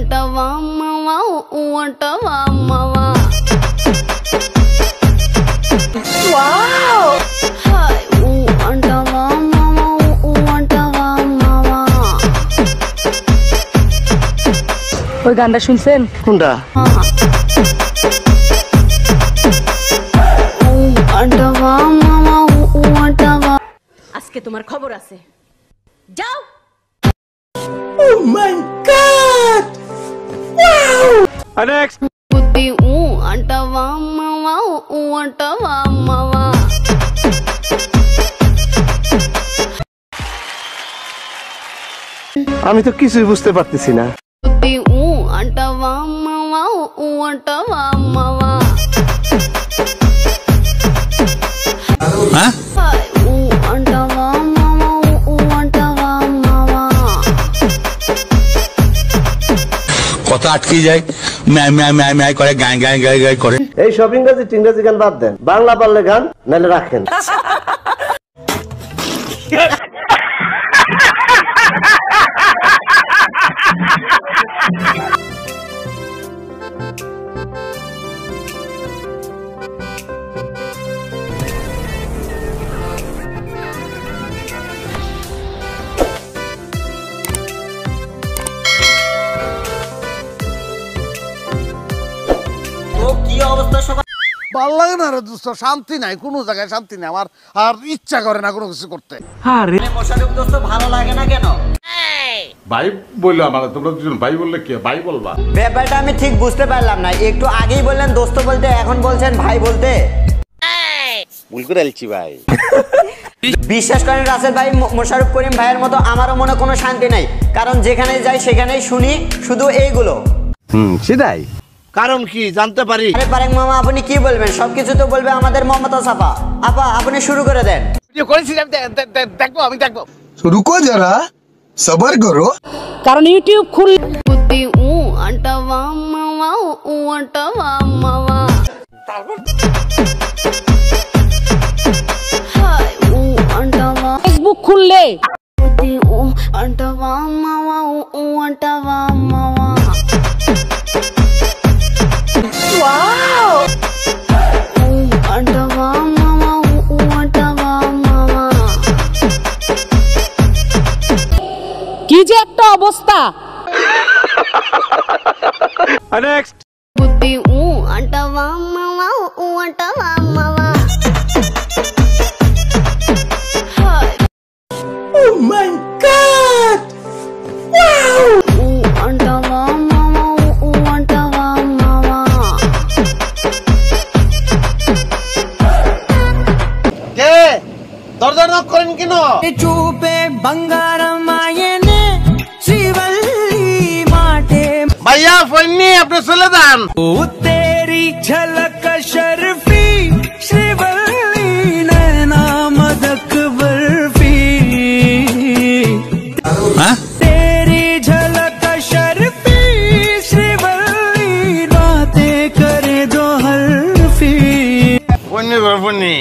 అంటవా మావా అంటవా మావా వావ్ హాయ్ అంటవా మావా అంటవా మావా ওই গানটা শুনছেন কোনটা అంటవా మావా అంటవా আজকে তোমার খবর আছে যাও Oh my god! Wow! Next. బుద్ధి అంటవా మావా అంటవా మావా আমি তো কিছুই বুঝতে পারতেছি না బుద్ధి అంటవా మావా అంటవా మావా హాయ్ అంటవా మావా అంటవా మావా কথা আটকে যায় ম্যায় করে গায় গায় গায় গায় করে এই সব ইংরেজি গান বাদ দেন বাংলা পারলে গান নাহলে রাখেন ভাল লাগে না রে দোস্ত শান্তি নাই কোনো জায়গায় শান্তি নাই আমার আর ইচ্ছা করে না কোনো কিছু করতে মোশাররফ দোস্ত ভালো লাগে না কেন ভাই বললো আমার তোমরা দুজন ভাই বললে কি ভাই বলবা ব্যাপারটা আমি ঠিক বুঝতে পারলাম না একটু আগেই বললেন দোস্ত বলতে এখন বলছেন ভাই বলতে ভুল করে আলছি ভাই বিশ্বাস করেন রাসেল ভাই মোশাররফ করিম ভাইয়ের মতো আমারও মনে কোনো শান্তি নাই কারণ যেখানে যাই সেখানেই শুনি শুধু এইগুলো সেটাই কারণ কি জানতে পারি আরে পারেক মামা আপনি কি বলবেন সবকিছু তো বলবে আমাদের মমতাজ আপা আপা আপনি শুরু করে দেন ভিডিও করেছিলাম দেখবো আমি দেখবো রুকো যারা সবার করো কারণ ইউটিউব খুল బుద్ధి అంటవా మావా అంటవా మావా హాయ్ అంటవా ফেসবুক খুললে బుద్ధి అంటవా మావా అంటవా మావా ওয়াও అంటవా మావా అంటవా మావా কি যে একটা অবস্থা নেক্সট బుద్ధి అంటవా మావా అంటవా మావా hi Oh my god! Wow! అంటవా మావా అంటవా మావా কে দরজা নক করেন কেন చూపే బంగారం ఆయనే శ్రీవల్లి మాటే ভাইয়া ফোননি আপনি চলে যান तेरी झलक शर्फी श्रीवल्ली नैना मदक बर्फी तेरी झलक शर्फी श्रीवल्ली बातें करे जो हल्फी ফোননি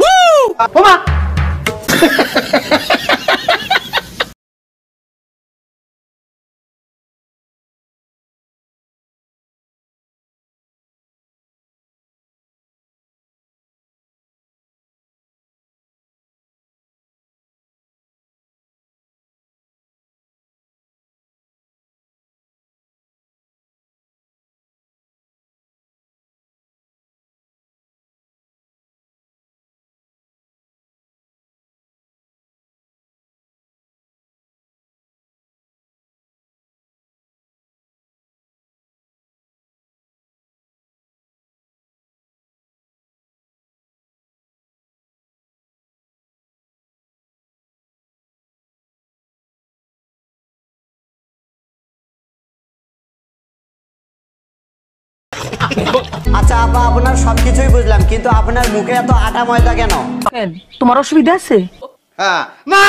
আচ্ছা আপা আপনার সবকিছুই বুঝলাম কিন্তু আপনার মুখে এত আটা ময়দা কেন তোমার অসুবিধা আছে হ্যাঁ না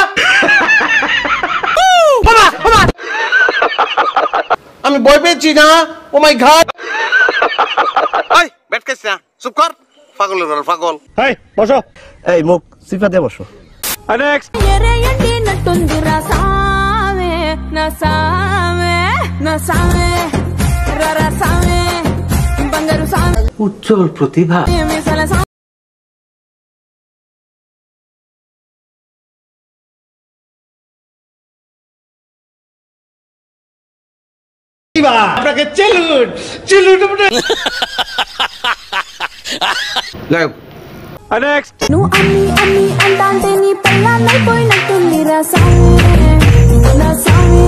আমি ভয় পেয়েছি না ও মাই গড এই বেট কেস না চুপ কর পাগলের ঘর পাগল এই বসো এই মুখ সিফা দিয়ে বসো নেক্সট ఎరయండి నట్టుందిరా సామే నా సామే উজ্জ্বল প্রতিভা। আপনাকে চেলুন চেলুন গায়ক নেক্সট నువ్వు అన్ని అన్ని అంటాంటే నీ పెళ్ళాన్నైపోయినట్టుంది రా సామి నా సామి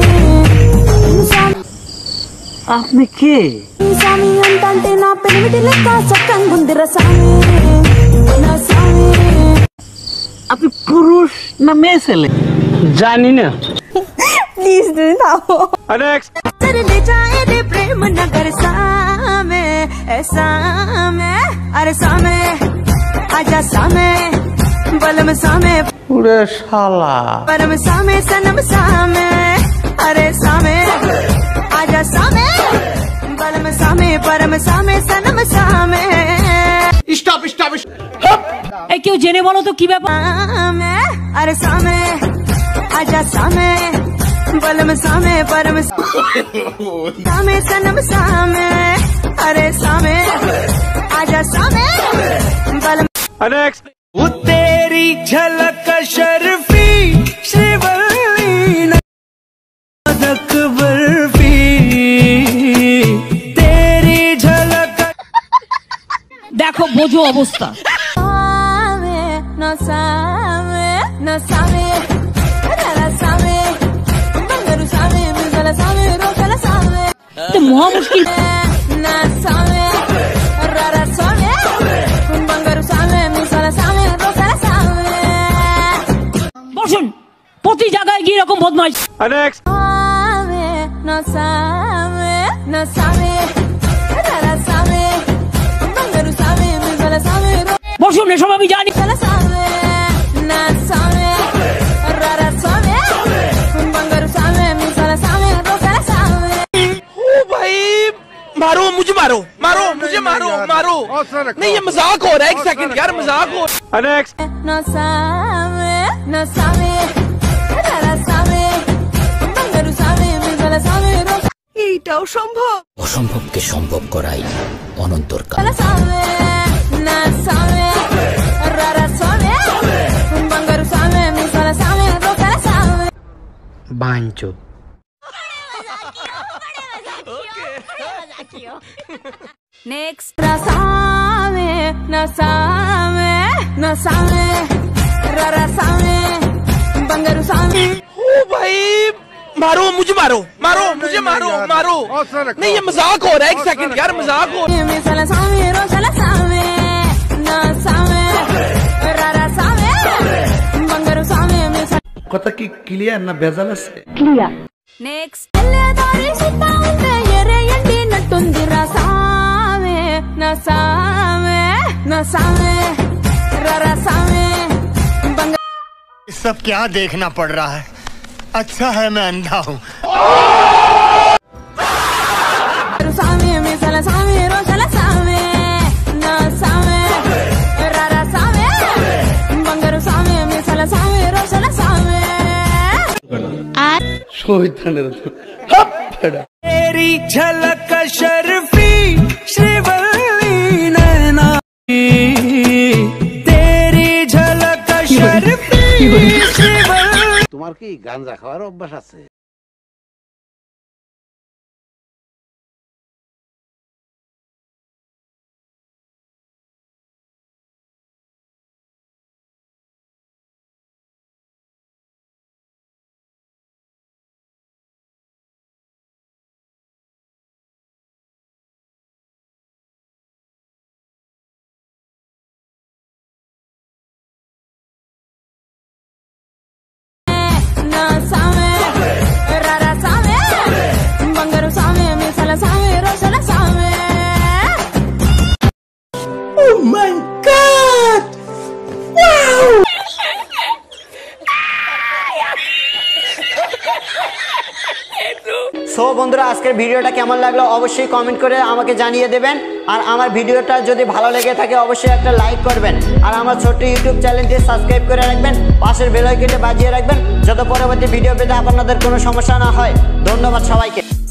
আপনি কে? సామి అంటాంటే నా పెనిమిటి లెక్క చక్కంగుంది రా సామి నా సామి আপনি পুরুষ না মেয়ে ছেলে? জানি না। ప్లీజ్ దినాও నెక్స్ట్ तेरे ले जाए रे प्रेम नगर सामे ऐसा में अरे सामे आजा सामे बलम सामे ওরে শালা परम सामे सनम सामे अरे सामे आजा सामे बलम सामे परम सामे सनम सामे স্টপ স্টপ এই কেউ জেনে বলো তো কি ব্যাপার? सामे अरे सामे आजा सामे बलम सामे परम सामे सनम सामे अरे सामे आजा सामे बलम नेक्स्ट वो तेरी झलक शर्फी श्रीवल्ली नदक बर्फी तेरी झलक। দেখো বোঝো অবস্থা। सामे न सामे न सामे रा सामे बंगरू सामे मिजला सामे रोकला सामे তো মহা মুশকিল। ना सामे रा सामे बंगरू सामे मिजला सामे रोकला सामे বসুন, প্রতি জায়গায় গিয়ে এরকম বদমাইশ। नेक्स्ट सामे न सामे न सामे रा सामे बंगरू सामे मिजला सामे বসুন, এসব আমি জানি। रोकला सामे ना सामे रा सामे बंगरू सामे मिजला सामे रोकला सामे ओ भाई मारो मुझे, मारो मारो मुझे, मारो मारो। नहीं ये मजाक हो रहा है, एक सेकंड यार मजाक हो। नेक्स्ट न सामे न सामे रा सामे बंगरू सामे मिजला सामे এইটাও সম্ভব? অসম্ভবকে সম্ভব করাই অনন্তর কাল। रोकला सामे ना सामे रा सामे बंगरू सामे मिजला सामे रोकला सामे बांचो नेक्स्ट रा सामे न सामे न सामे रा सामे बंगरू सामे ओ भाई मारो मुझे, मारो मारो मुझे, मारो मारो। नहीं ये मजाक हो रहा है, एक सेकंड यार मजाक हो। मिजला सामे रोकला सामे ना सामे रा सामे बंगरू सामे मिजला কথা কি ক্লিয়ার না ভেজাল আছে? నెక్స్ట్ ఎల్లదారి సుత్తా ఉంటే ఎర్రయండి నట్టుంది రా సామే నా సామే నా సామే రా సామే सब क्या देखना पड़ रहा है? अच्छा है मैं अंधा हूँ। बंगारू सामे मिजला सामे रोकला सामे ना सामे रा सामे बंगारू सामे मिजला सामे रोकला सामे तेरी झलक शर्फी श्रीवल्ली नैना तेरी झलक शर्फी श्रीवल्ली। তোমার কি গাঁজা খাওয়ার অভ্যাস আছে? ना सामे रा सामे बंगारू सामे मिजला सामे रोकला सामे Oh my God! Wow! So বন্ধুরা আজকের ভিডিওটা কেমন লাগলো অবশ্যই কমেন্ট করে আমাকে জানিয়ে দেবেন। আর আমার ভিডিওটা যদি ভালো লেগে থাকে অবশ্যই একটা লাইক করবেন। আর আমার ছোট্ট ইউটিউব চ্যানেলটি সাবস্ক্রাইব করে রাখবেন, পাশের বেল আইকনটি বাজিয়ে রাখবেন যাতে পরবর্তী ভিডিও পেতে আপনাদের কোনো সমস্যা না হয়। ধন্যবাদ সবাইকে।